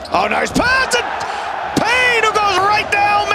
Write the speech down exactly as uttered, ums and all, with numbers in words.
Oh, nice pass, and Payne who goes right down